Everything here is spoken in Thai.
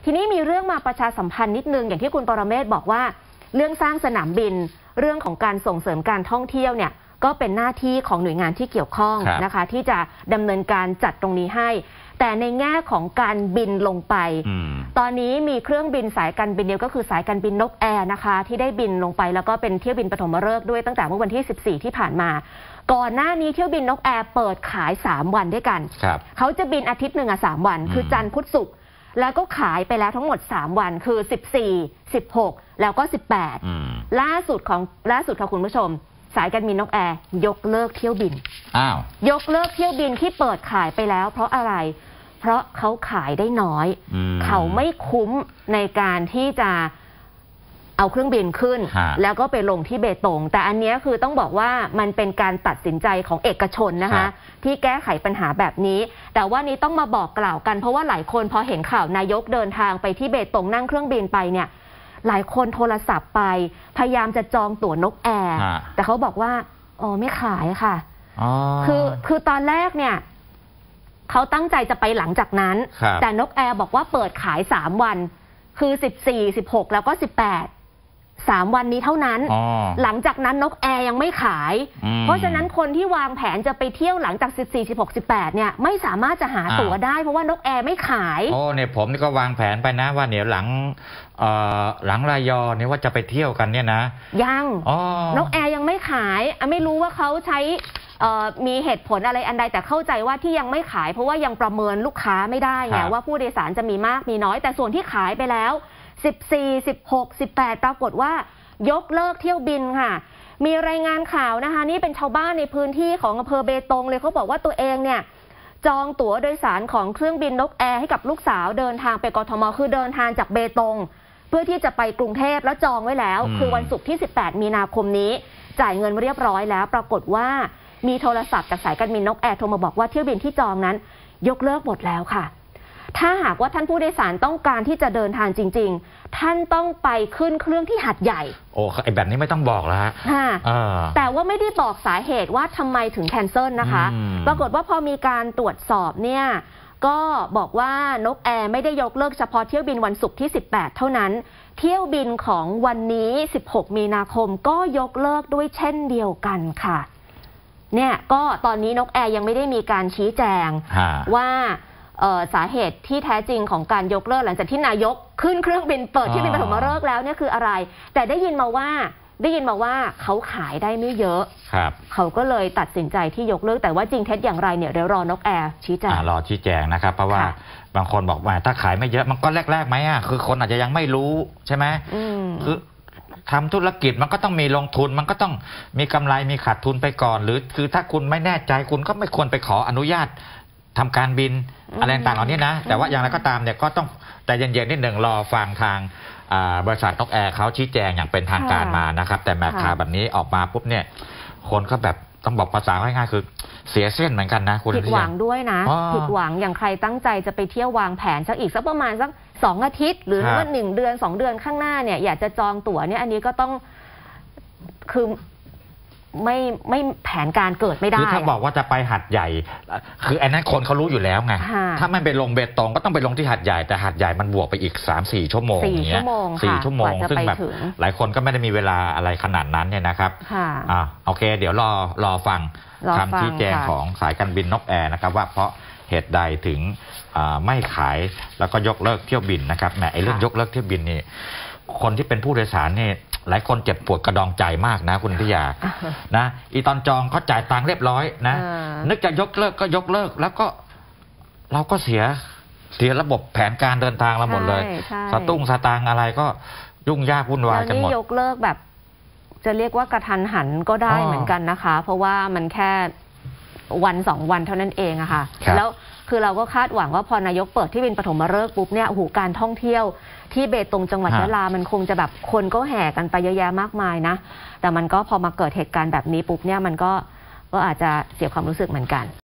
ทีนี้มีเรื่องมาประชาสัมพันธ์นิดนึงอย่างที่คุณปรเมศบอกว่าเรื่องสร้างสนามบินเรื่องของการส่งเสริมการท่องเที่ยวเนี่ยก็เป็นหน้าที่ของหน่วยงานที่เกี่ยวข้องนะคะที่จะดำเนินการจัดตรงนี้ให้แต่ในแง่ของการบินลงไปตอนนี้มีเครื่องบินสายการบินเดียวก็คือสายการบินนกแอร์นะคะที่ได้บินลงไปแล้วก็เป็นเที่ยวบินปฐมฤกษ์ด้วยตั้งแต่เมื่อวันที่14ที่ผ่านมาก่อนหน้านี้เที่ยวบินนกแอร์เปิดขาย3วันด้วยกันเขาจะบินอาทิตย์หนึ่ง3วันคือจันทร์พุธศุกร์แล้วก็ขายไปแล้วทั้งหมด3วันคือ14 16แล้วก็18ล่าสุดค่ะคุณผู้ชมสายการบินนกแอร์ยกเลิกเที่ยวบินยกเลิกเที่ยวบินที่เปิดขายไปแล้วเพราะอะไรเพราะเขาขายได้น้อยเขาไม่คุ้มในการที่จะเอาเครื่องบินขึ้นแล้วก็ไปลงที่เบตงแต่อันนี้คือต้องบอกว่ามันเป็นการตัดสินใจของเอกชนนะคะที่แก้ไขปัญหาแบบนี้แต่ว่านี้ต้องมาบอกกล่าวกันเพราะว่าหลายคนพอเห็นข่าวนายกเดินทางไปที่เบตงนั่งเครื่องบินไปเนี่ยหลายคนโทรศัพท์ไปพยายามจะจองตั๋วนกแอร์แต่เขาบอกว่าอ๋อไม่ขายค่ะคือตอนแรกเนี่ยเขาตั้งใจจะไปหลังจากนั้นแต่นกแอร์บอกว่าเปิดขาย3วันคือ14 16แล้วก็18 3วันนี้เท่านั้นหลังจากนั้นนกแอร์ยังไม่ขายเพราะฉะนั้นคนที่วางแผนจะไปเที่ยวหลังจาก14 16 18เนี่ยไม่สามารถจะหาตั๋วได้เพราะว่านกแอร์ไม่ขายเนี่ยผมนี่ก็วางแผนไปนะว่าเดี๋ยวหลังรายอเนี่ยว่าจะไปเที่ยวกันเนี่ยนะยังนกแอร์ยังไม่ขายไม่รู้ว่าเขาใช้มีเหตุผลอะไรอันใดแต่เข้าใจว่าที่ยังไม่ขายเพราะว่ายังประเมินลูกค้าไม่ได้ไงว่าผู้โดยสารจะมีมากมีน้อยแต่ส่วนที่ขายไปแล้ว14 16 18ปรากฏว่ายกเลิกเที่ยวบินค่ะมีรายงานข่าวนะคะนี่เป็นชาวบ้านในพื้นที่ของอำเภอเบตงเลยเขาบอกว่าตัวเองเนี่ยจองตั๋วโดยสารของเครื่องบินนกแอร์ให้กับลูกสาวเดินทางไปกทมคือเดินทางจากเบตงเพื่อที่จะไปกรุงเทพแล้วจองไว้แล้วคือวันศุกร์ที่18มีนาคมนี้จ่ายเงินเรียบร้อยแล้วปรากฏว่ามีโทรศัพท์จากสายการบินนกแอร์โทรมาบอกว่าเที่ยวบินที่จองนั้นยกเลิกหมดแล้วค่ะถ้าหากว่าท่านผู้โดยสารต้องการที่จะเดินทางจริงๆท่านต้องไปขึ้นเครื่องที่หาดใหญ่ไอ้แบบนี้ไม่ต้องบอกแล้วฮะแต่ว่าไม่ได้บอกสาเหตุว่าทำไมถึงแคนเซิลนะคะปรากฏว่าพอมีการตรวจสอบเนี่ยก็บอกว่านกแอร์ไม่ได้ยกเลิกเฉพาะเที่ยวบินวันศุกร์ที่18เท่านั้นเที่ยวบินของวันนี้16มีนาคมก็ยกเลิกด้วยเช่นเดียวกันค่ะเนี่ยก็ตอนนี้นกแอร์ยังไม่ได้มีการชี้แจงว่าสาเหตุที่แท้จริงของการยกเลิกหลังจากที่นายกขึ้นเครื่องบินเปิดที่บินปฐมฤกษ์แล้วเนี่ยคืออะไรแต่ได้ยินมาว่าเขาขายได้ไม่เยอะเขาก็เลยตัดสินใจที่ยกเลิกแต่ว่าจริงเท็จอย่างไรเนี่ยเดี๋ยวรอนกแอร์ชี้แจงรอชี้แจงนะครับเพราะว่าบางคนบอกว่าถ้าขายไม่เยอะมันก็แรกๆไหมคือคนอาจจะยังไม่รู้ใช่ไหมคือทำธุรกิจมันก็ต้องมีลงทุนมันก็ต้องมีกำไรมีขาดทุนไปก่อนหรือคือถ้าคุณไม่แน่ใจคุณก็ไม่ควรไปขออนุญาตทำการบินอะไรต่างๆเหล่านี้นะแต่ว่าอย่างไรก็ตามเนี่ยก็ต้องแต่เย็นๆนิดหนึ่งรอฟังทางบริษัทนกแอร์เขาชี้แจงอย่างเป็นทางการมานะครับแต่แม้ข่าวแบบนี้ออกมาปุ๊บเนี่ยคนก็แบบต้องบอกภาษาง่ายๆคือเสียเส้นเหมือนกันนะคุณผิดหวังด้วยนะผิดหวังอย่างใครตั้งใจจะไปเที่ยววางแผนสักประมาณสัก2 อาทิตย์หรือว่า1 เดือน 2 เดือนข้างหน้าเนี่ยอยากจะจองตั๋วเนี่ยอันนี้ก็ต้องคือไม่แผนการเกิดไม่ได้คือถ้าบอกว่าจะไปหัดใหญ่คืออันนั้นคนเขารู้อยู่แล้วไงถ้าไม่ไปลงเบตงก็ต้องไปลงที่หัดใหญ่แต่หัดใหญ่มันบวกไปอีก 3-4 ชั่วโมง 4 ชั่วโมงซึ่งแบบหลายคนก็ไม่ได้มีเวลาอะไรขนาดนั้นเนี่ยนะครับโอเคเดี๋ยวรอฟังคำชี้แจงของสายการบินนกแอร์นะครับว่าเพราะเหตุใดถึงไม่ขายแล้วก็ยกเลิกเที่ยวบินนะครับแหมไอ้เรื่องยกเลิกเที่ยวบินนี่คนที่เป็นผู้โดยสารนี่หลายคนเจ็บปวดกระดองใจมากนะคุณพิยานะอีตอนจองเขาจ่ายตังค์เรียบร้อยนะนึกจะยกเลิกก็ยกเลิกแล้วก็เราก็เสียระบบแผนการเดินทางเราหมดเลยสตางค์อะไรก็ยุ่งยากวุ่นวายกันหมดยกเลิกแบบจะเรียกว่ากระทันหันก็ได้เหมือนกันนะคะเพราะว่ามันแค่วัน2 วันเท่านั้นเองอะค่ะแล้วคือเราก็คาดหวังว่าพอนายกเปิดที่บินปฐมฤกษ์ปุ๊บเนี่ยโอ้โหการท่องเที่ยวที่เบตงจังหวัดยะลามันคงจะแบบคนก็แห่กันไปเยอะแยะมากมายนะแต่มันก็พอมาเกิดเหตุการณ์แบบนี้ปุ๊บเนี่ยมันก็อาจจะเสียความรู้สึกเหมือนกัน